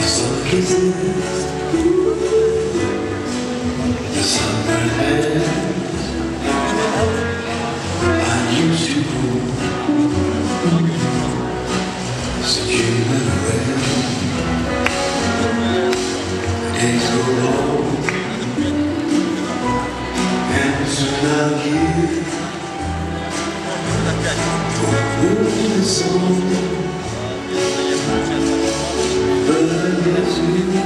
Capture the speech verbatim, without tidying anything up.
Some kisses, the summer hands I used to hold. Since you went away, days go long, and soon I'll give for the song. But I guess you